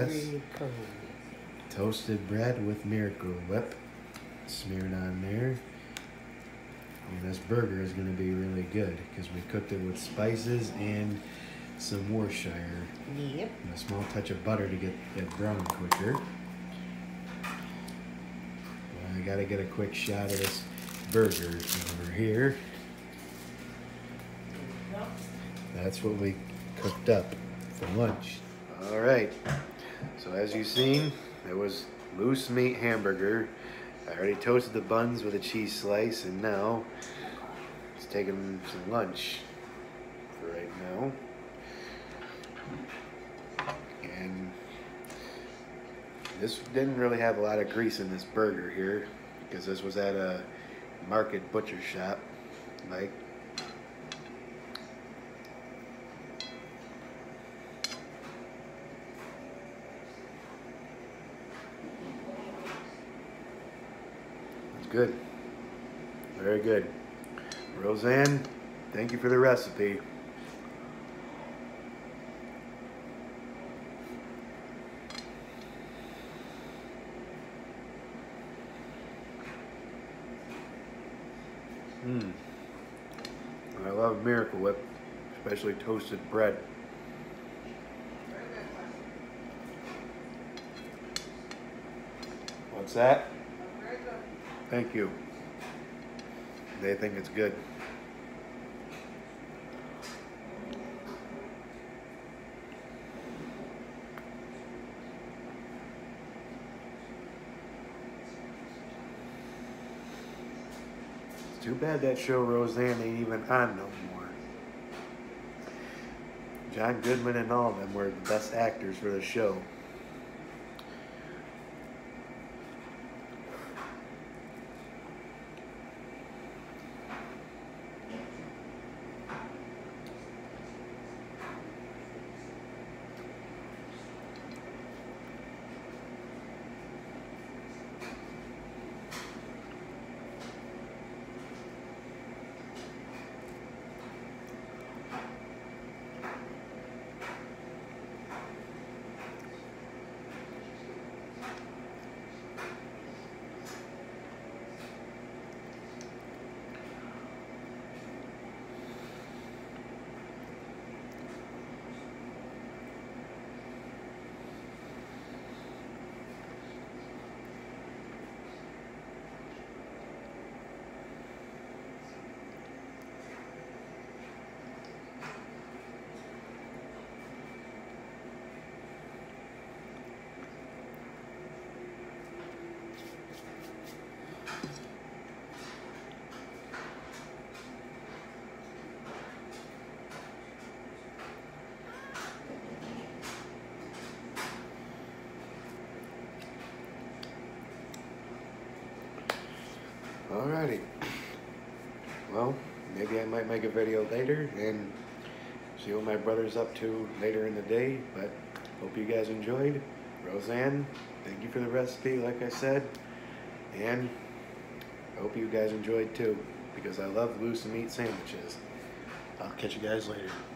this. Toasted bread with Miracle Whip smeared on there. And this burger is going to be really good because we cooked it with spices and some Worcestershire. Yep. And a small touch of butter to get it brown quicker. Well, I got to get a quick shot of this burger over here. That's what we cooked up for lunch. All right. So as you've seen, it was loose meat hamburger. I already toasted the buns with a cheese slice, and now it's taking some lunch for right now. And this didn't really have a lot of grease in this burger here because this was at a market butcher shop. Like, good. Very good. Roseanne, thank you for the recipe. I love Miracle Whip, especially toasted bread. What's that? Thank you. They think it's good. It's too bad that show Roseanne ain't even on no more. John Goodman and all of them were the best actors for the show. Alrighty. Well, maybe I might make a video later and see what my brother's up to later in the day, but hope you guys enjoyed. Roseanne, thank you for the recipe, like I said, and I hope you guys enjoyed too, because I love loose meat sandwiches. I'll catch you guys later.